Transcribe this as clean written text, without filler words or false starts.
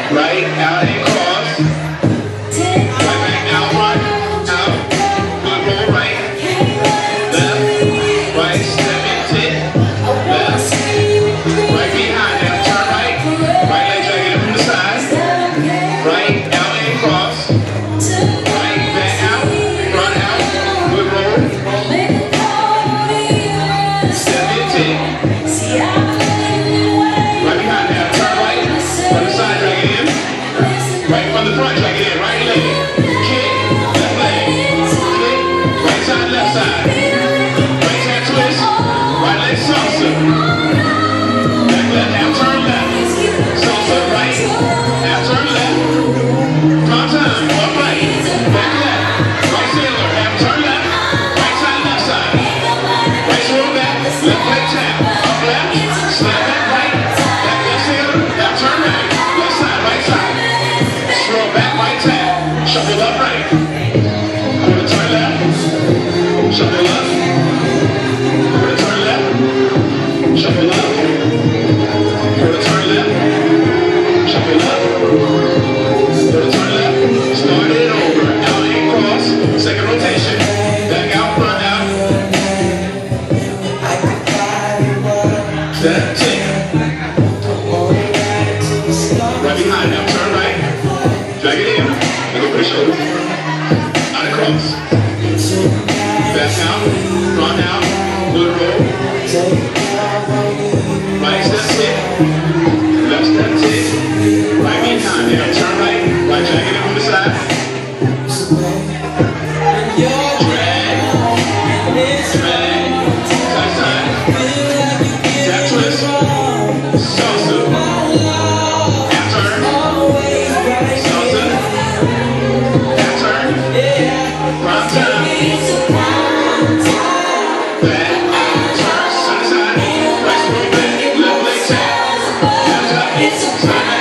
right, out and cross, right back, out, one, out, good roll, right, left, right, step into it, left, right behind, now turn right, right leg drag it from the side, right, out and cross, right, back out, front out, good roll, step into it, right behind, now turn right, from the side, drag it in, right from the front, drag it in, right leg, kick, left leg, kick, right side, left side, right hand twist, right leg salsa, back left, now turn left, salsa right, now turn left, front time, up right, back left, right sailor, now turn left, right side, right swirl back, left leg tap, up left, snap back right, back left sailor, now turn right, left side, swirl back, right tap, shuffle up right, quarter turn left, shuffle up, quarter turn left, shuffle up, quarter turn left, shuffle up, quarter turn left, start it over, out and cross, second rotation, back out, front out, that tick, right behind, now turn right, drag it in, and go for the shoulder, out and cross, back out, front out, good roll, right step tick, left step tick, right behind, now turn right, right drag it in from the side, drag, side side, tap twist, salsa, half turn, salsa, half turn, front time, back, turn, side side, right swirl back, left leg tap, half top, side